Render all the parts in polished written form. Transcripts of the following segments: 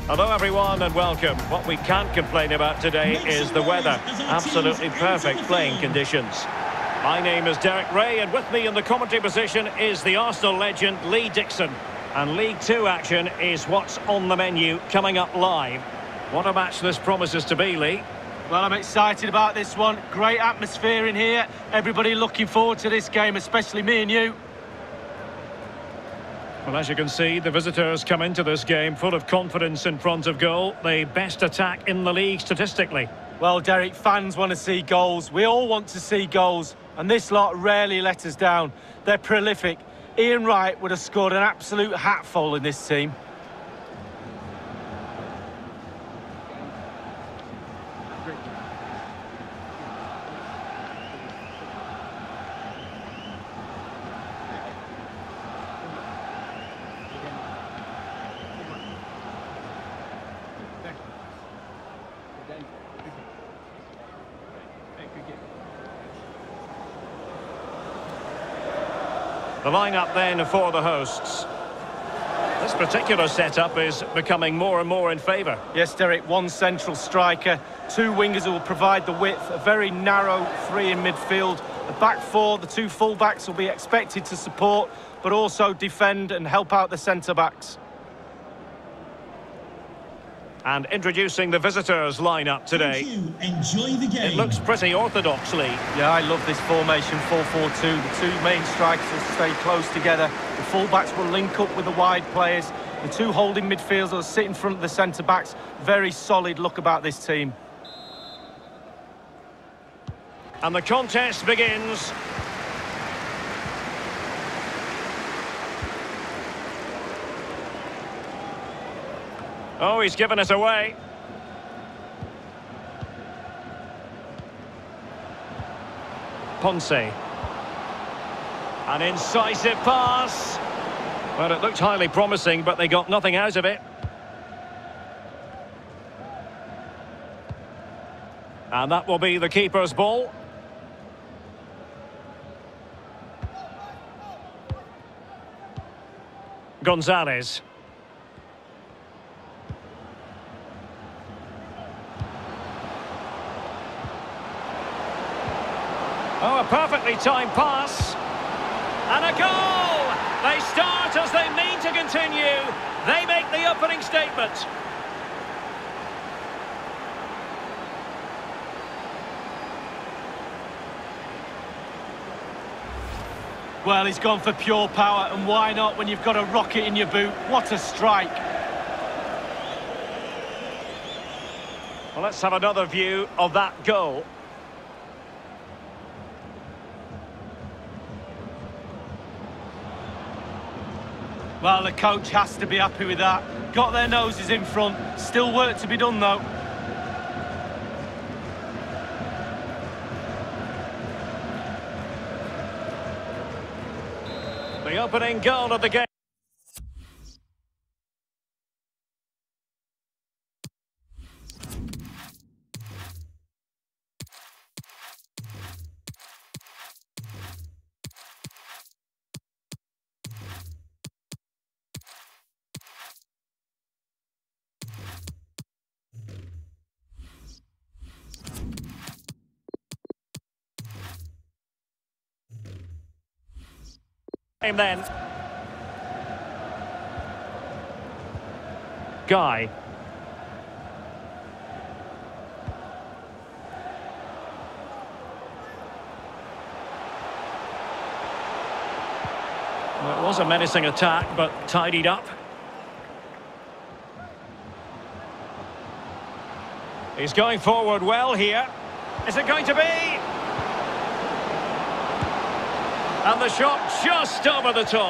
Hello everyone and welcome. What we can't complain about today is the weather. Absolutely perfect playing conditions. My name is Derek Ray and with me in the commentary position is the Arsenal legend Lee Dixon. And League Two action is what's on the menu coming up live. What a match this promises to be, Lee. Well, I'm excited about this one. Great atmosphere in here. Everybody looking forward to this game, especially me and you. Well, as you can see, the visitors come into this game full of confidence in front of goal. The best attack in the league statistically. Well, Derek, fans want to see goals. We all want to see goals. And this lot rarely let us down. They're prolific. Ian Wright would have scored an absolute hatful in this team. The lineup then for the hosts. This particular setup is becoming more and more in favour. Yes, Derek, one central striker, two wingers who will provide the width, a very narrow three in midfield. The back four, the two full-backs will be expected to support, but also defend and help out the centre-backs. And introducing the visitors lineup today. Enjoy the game. It looks pretty orthodox, Lee. Yeah, I love this formation, 4-4-2. The two main strikers will stay close together. The full-backs will link up with the wide players. The two holding midfielders will sit in front of the centre-backs. Very solid look about this team. And the contest begins. Oh, he's given it away. Ponce. An incisive pass. Well, it looked highly promising, but they got nothing out of it. And that will be the keeper's ball. Gonzalez. Oh, a perfectly timed pass. And a goal! They start as they mean to continue. They make the opening statement. Well, he's gone for pure power, and why not when you've got a rocket in your boot? What a strike. Well, let's have another view of that goal. Well, the coach has to be happy with that. Got their noses in front. Still work to be done, though. The opening goal of the game. Then Guy. Well, it was a menacing attack, but tidied up. He's going forward well here. Is it going to be? And the shot just over the top.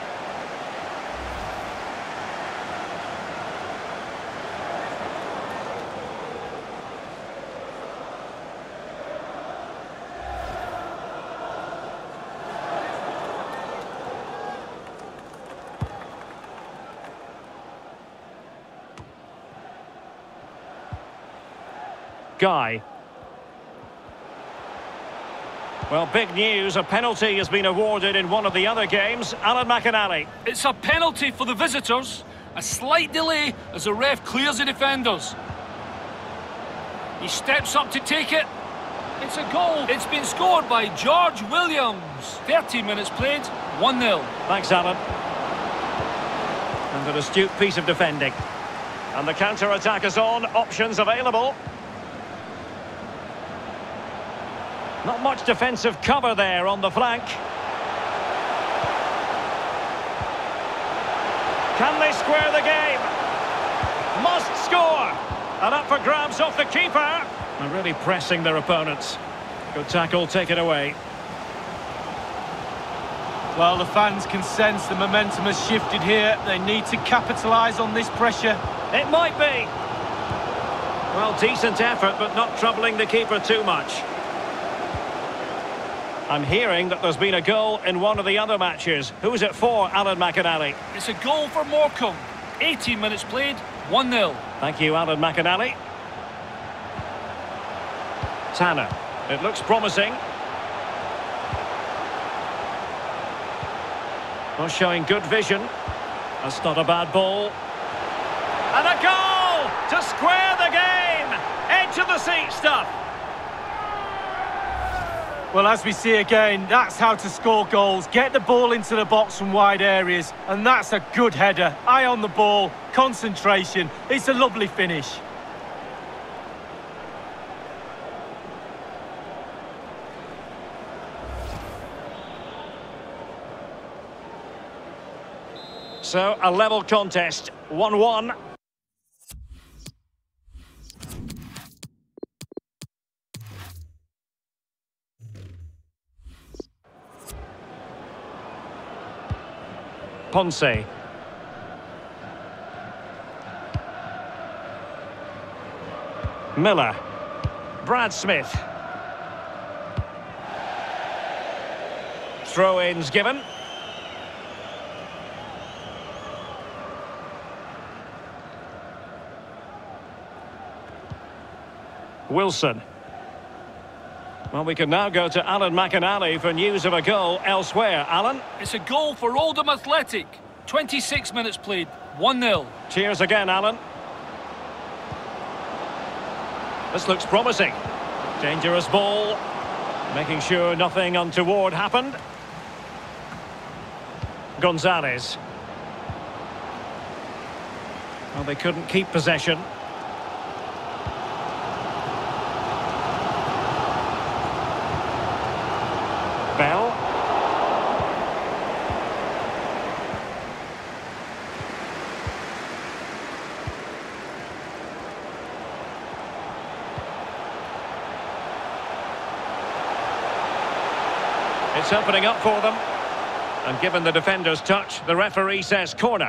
Guy. Well, big news. A penalty has been awarded in one of the other games. Alan McInally. It's a penalty for the visitors. A slight delay as the ref clears the defenders. He steps up to take it. It's a goal. It's been scored by George Williams. 30 minutes played, 1-0. Thanks, Alan. And an astute piece of defending. And the counter-attack is on. Options available. Not much defensive cover there on the flank. Can they square the game? Must score! And up for grabs off the keeper. And really pressing their opponents. Good tackle, take it away. Well, the fans can sense the momentum has shifted here. They need to capitalise on this pressure. It might be. Well, decent effort, but not troubling the keeper too much. I'm hearing that there's been a goal in one of the other matches. Who's it for, Alan McInally? It's a goal for Morecambe. 18 minutes played, 1-0. Thank you, Alan McInally. Tanner. It looks promising. Well, showing good vision. That's not a bad ball. And a goal to square the game. Edge of the seat stuff. Well, as we see again, that's how to score goals. Get the ball into the box from wide areas. And that's a good header. Eye on the ball, concentration. It's a lovely finish. So, a level contest, 1-1. Ponce. Miller. Brad Smith. Throw-ins given. Wilson. Well, we can now go to Alan McInally for news of a goal elsewhere. Alan? It's a goal for Oldham Athletic. 26 minutes played, 1-0. Cheers again, Alan. This looks promising. Dangerous ball. Making sure nothing untoward happened. Gonzalez. Well, they couldn't keep possession. Bell. It's opening up for them. And given the defender's touch, the referee says corner.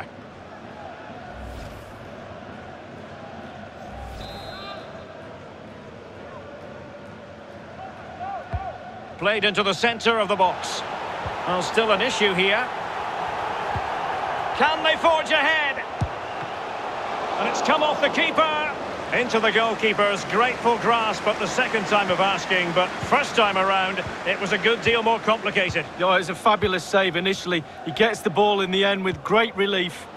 Played into the centre of the box. Well, still an issue here. Can they forge ahead? And it's come off the keeper. Into the goalkeeper's grateful grasp at the second time of asking, but first time around, it was a good deal more complicated. Oh, it was a fabulous save initially. He gets the ball in the end with great relief.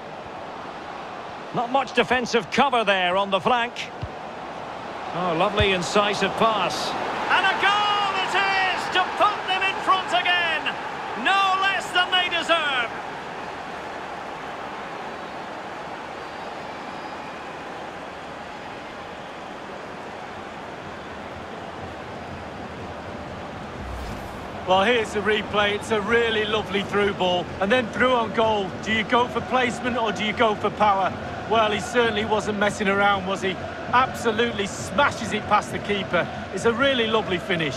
Not much defensive cover there on the flank. Oh, lovely incisive pass. And a goal! To put them in front again, no less than they deserve. Well, here's the replay. It's a really lovely through ball. And then through on goal. Do you go for placement or do you go for power? Well, he certainly wasn't messing around, was he? Absolutely smashes it past the keeper. It's a really lovely finish.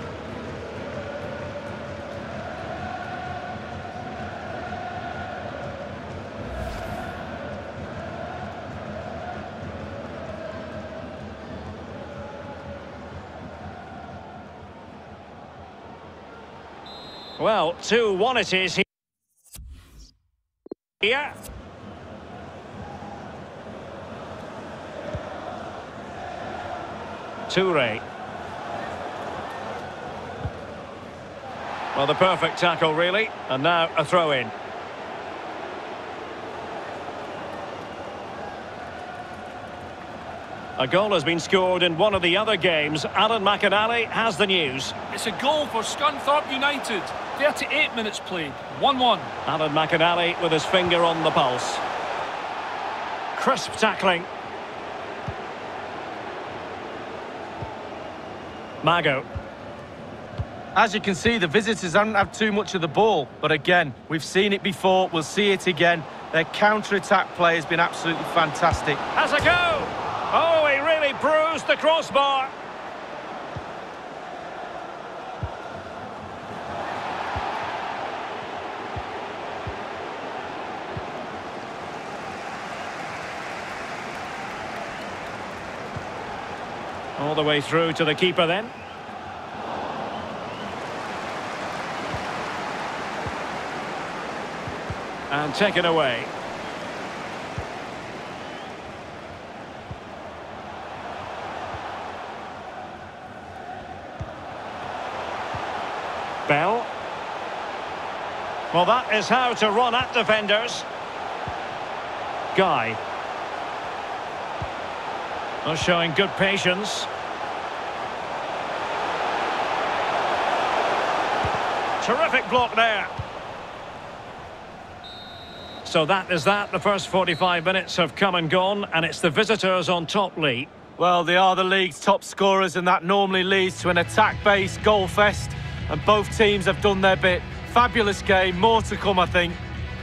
Well, 2-1 it is here. Toure. Well, the perfect tackle, really. And now a throw-in. A goal has been scored in one of the other games. Alan McInally has the news. It's a goal for Scunthorpe United. 38 minutes played. 1-1. Alan McInally with his finger on the pulse. Crisp tackling. Mago. As you can see, the visitors haven't had too much of the ball. But again, we've seen it before. We'll see it again. Their counter-attack play has been absolutely fantastic. Has a go! Oh, he really bruised the crossbar. All the way through to the keeper then. And taken away. Bell. Well, that is how to run at defenders. Guy. Oh, showing good patience. Terrific block there. So that is that. The first 45 minutes have come and gone, and it's the visitors on top, Lee. Well, they are the league's top scorers, and that normally leads to an attack-based goal fest. And both teams have done their bit. Fabulous game, more to come, I think.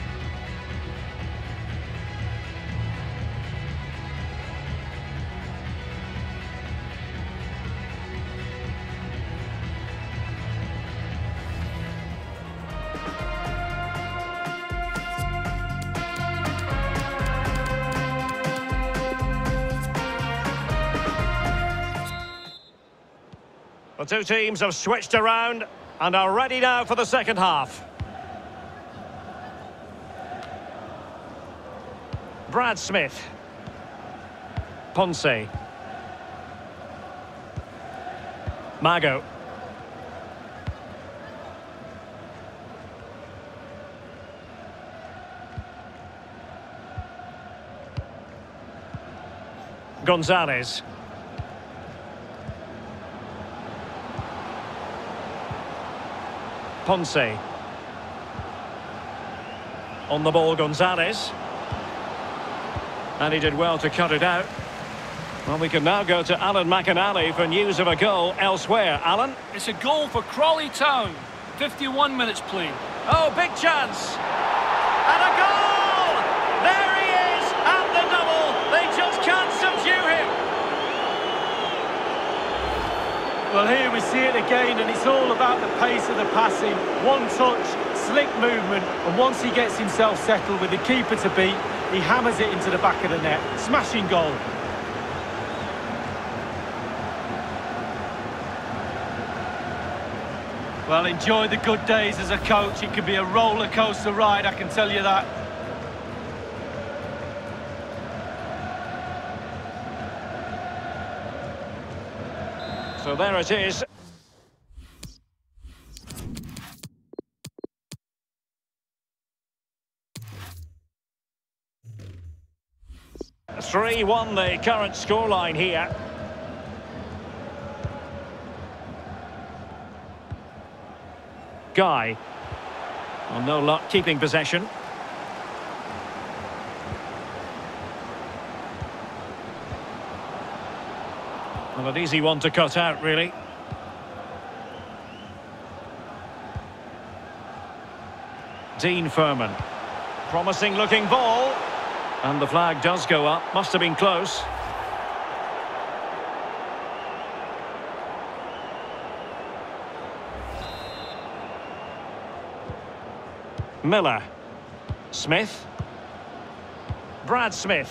The two teams have switched around and are ready now for the second half. Brad Smith. Ponce. Mago. Gonzalez. Ponce. On the ball, Gonzalez. And he did well to cut it out. Well, we can now go to Alan McInally for news of a goal elsewhere. Alan? It's a goal for Crawley Town. 51 minutes played. Oh, big chance. And a goal! There he is at the double. They just can't subdue him. Well, here we see it again, and it's all about the pace of the passing. One touch, slick movement, and once he gets himself settled with the keeper to beat, he hammers it into the back of the net. Smashing goal. Well, enjoy the good days as a coach. It can be a roller coaster ride, I can tell you that. So there it is. (3-1) the current scoreline here. Guy. Well, no luck keeping possession. Well, an easy one to cut out, really. Dean Furman. Promising looking ball. And the flag does go up. Must have been close. Miller. Smith. Brad Smith.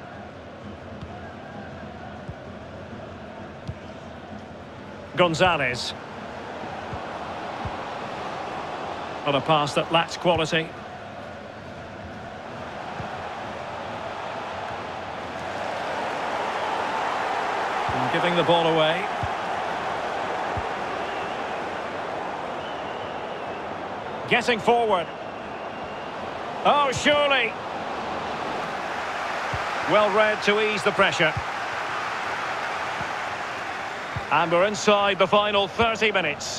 Gonzalez. On a pass that lacks quality. And giving the ball away. Getting forward. Oh, surely. Well read to ease the pressure. And we're inside the final 30 minutes.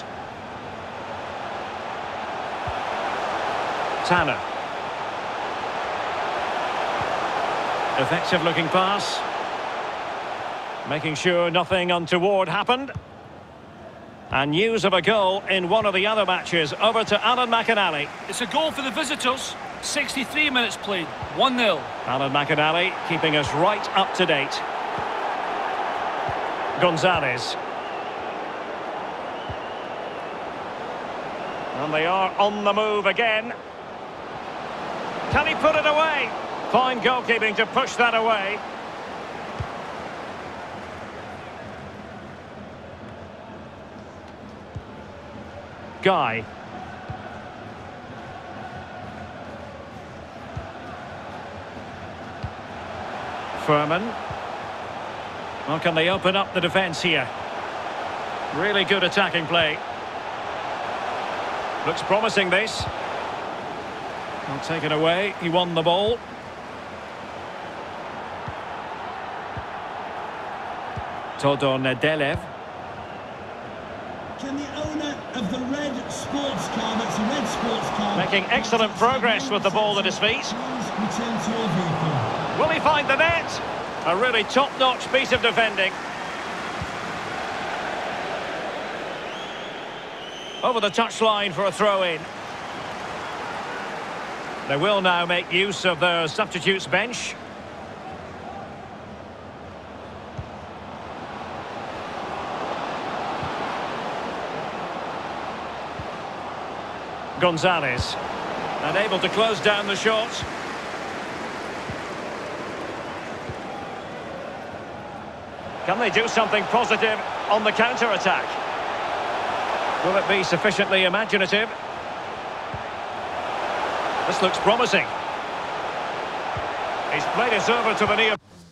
Tanner. Effective looking pass. Making sure nothing untoward happened. And news of a goal in one of the other matches. Over to Alan McInally. It's a goal for the visitors. 63 minutes played. 1-0. Alan McInally keeping us right up to date. Gonzalez. And they are on the move again. Can he put it away? Fine goalkeeping to push that away. Guy. Furman. Well, can they open up the defence here? Really good attacking play. Looks promising, this. Well, taken away. He won the ball. Todor Nedelev. Can the owner of the red sports car, that's a red sports car, making excellent progress with the ball at his feet. please return to your vehicle? Will he find the net? A really top-notch piece of defending. Over the touchline for a throw-in. They will now make use of their substitutes bench. Gonzalez, unable to close down the shot. Can they do something positive on the counter-attack? Will it be sufficiently imaginative? This looks promising. He's played it over to the near...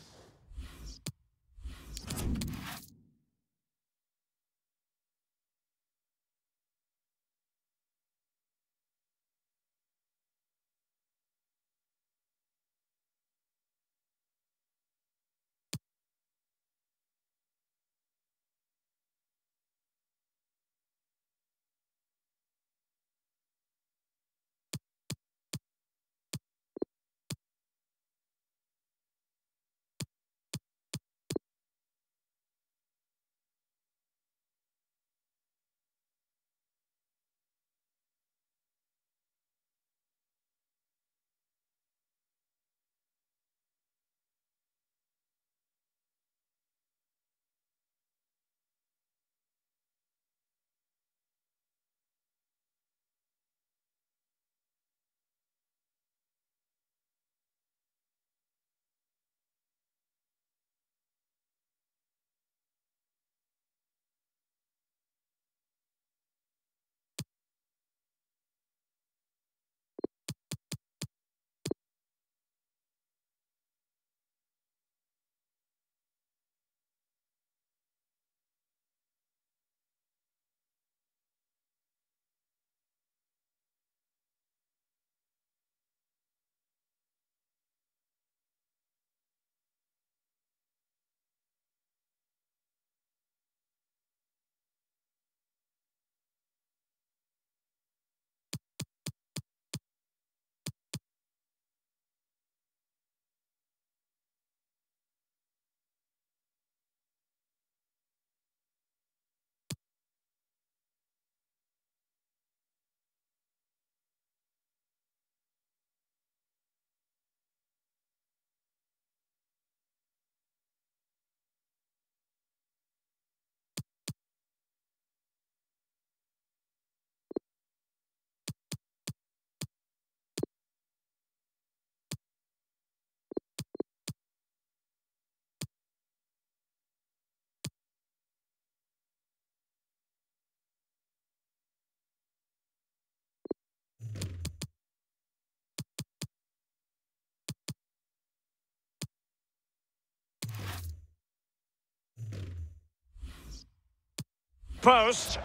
post.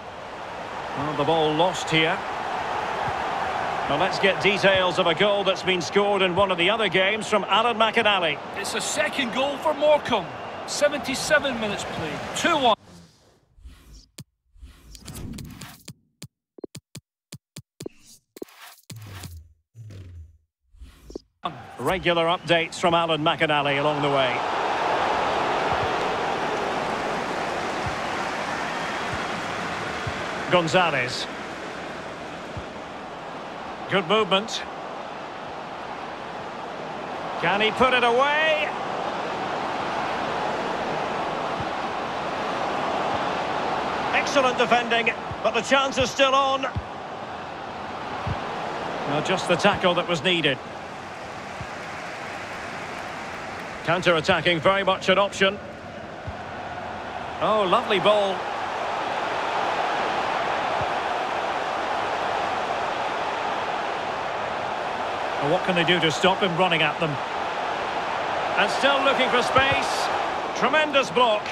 Well, the ball lost here. Now let's get details of a goal that's been scored in one of the other games from Alan McInally. It's a second goal for Morecambe. 77 minutes played. 2-1. Regular updates from Alan McInally along the way. Gonzalez. Good movement. Can he put it away? Excellent defending, but the chance is still on. Well, just the tackle that was needed. Counter-attacking, very much an option. Oh, lovely ball. Well, what can they do to stop him running at them? And still looking for space. Tremendous block.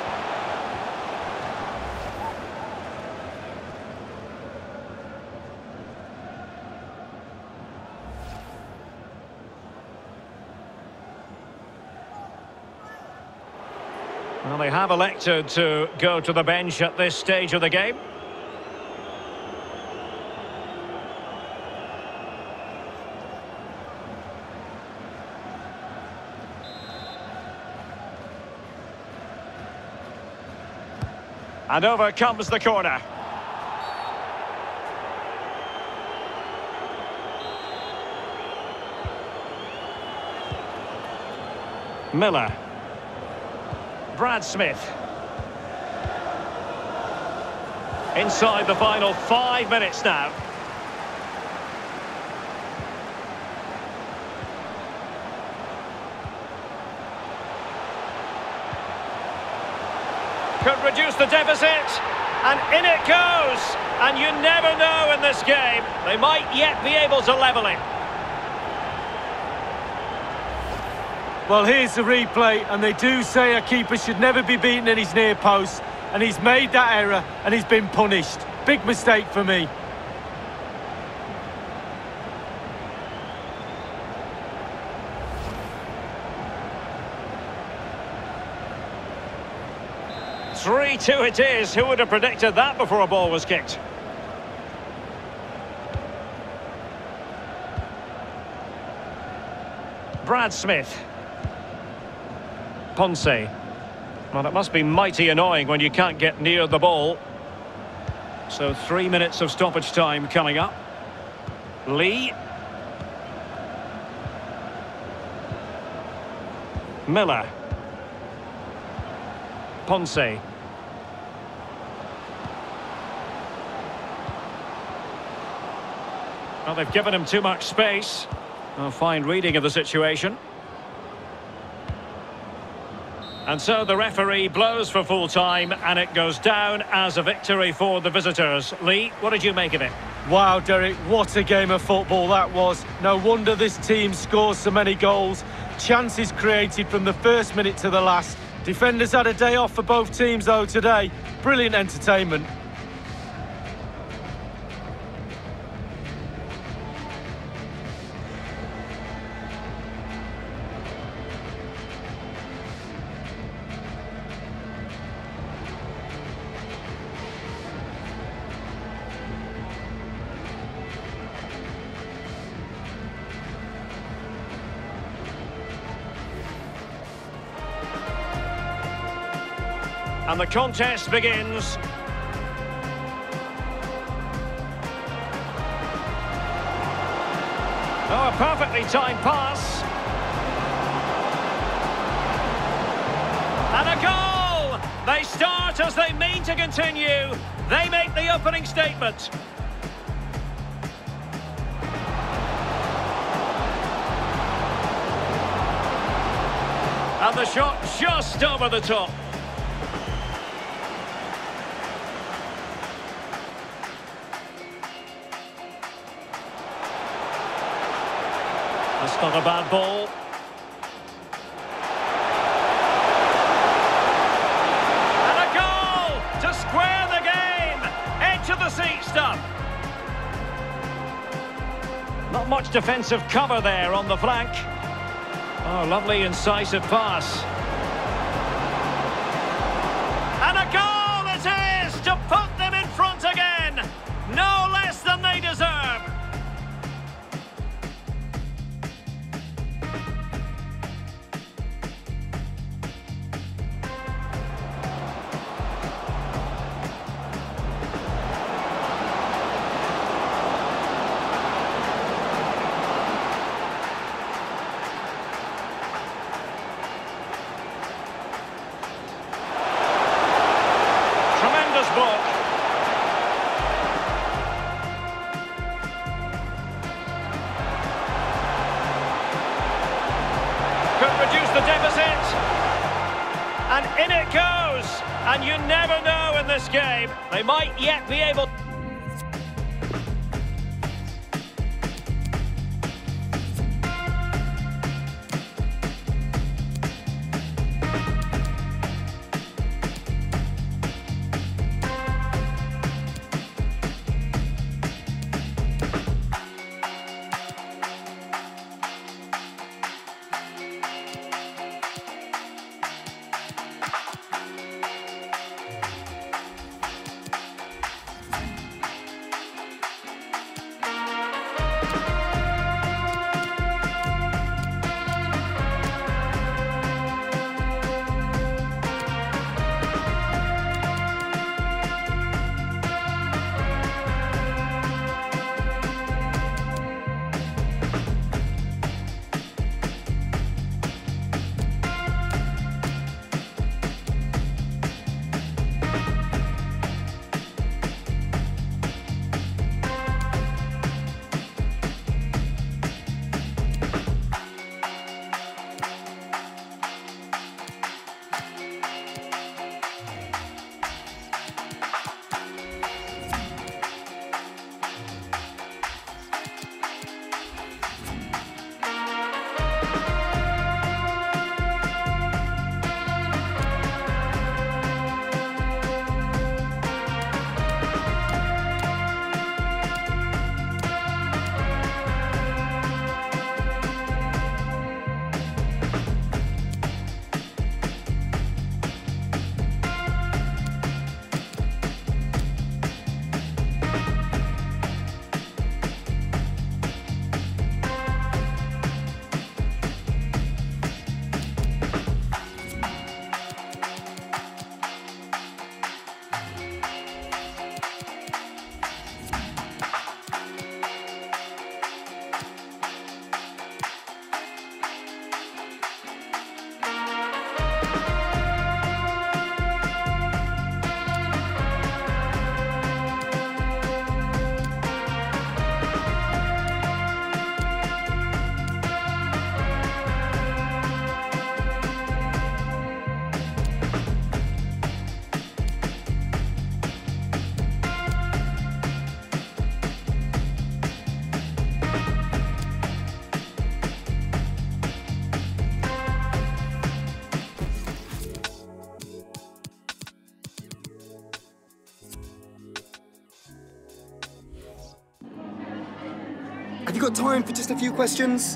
Well, they have elected to go to the bench at this stage of the game. And over comes the corner. Miller. Brad Smith. Inside the final 5 minutes now. Could reduce the deficit, and in it goes. And you never know in this game. They might yet be able to level it. Well, here's the replay, and they do say a keeper should never be beaten in his near post, and he's made that error, and he's been punished. Big mistake for me. Three-two it is. Who would have predicted that before a ball was kicked? Brad Smith. Ponce. Well, it must be mighty annoying when you can't get near the ball. So 3 minutes of stoppage time coming up. Lee. Miller. Ponce. Well, they've given him too much space. A fine reading of the situation. And so the referee blows for full time, and it goes down as a victory for the visitors. Lee, what did you make of it? Wow, Derek, what a game of football that was. No wonder this team scores so many goals. Chances created from the first minute to the last. Defenders had a day off for both teams, though, today. Brilliant entertainment. And the contest begins. Oh, a perfectly timed pass. And a goal! They start as they mean to continue. They make the opening statement. And the shot just over the top. That's not a bad ball. And a goal to square the game. Edge of the seat stuff. Not much defensive cover there on the flank. Oh, lovely incisive pass. And a goal it is to put them in front again. No less than they deserve. the deficit. And in it goes. And you never know in this game. They might yet be able... Have you got time for just a few questions?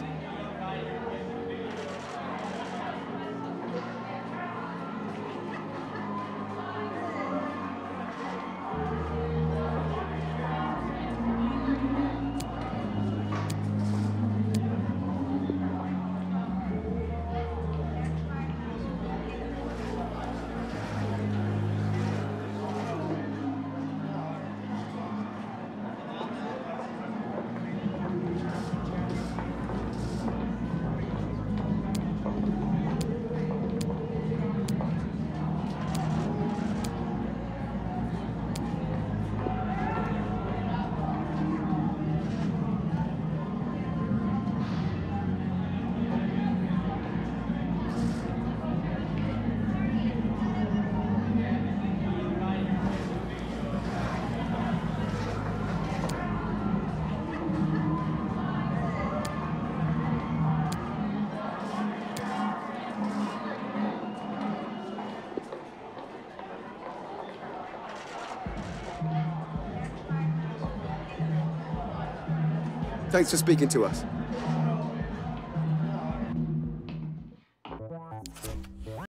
Thanks for speaking to us.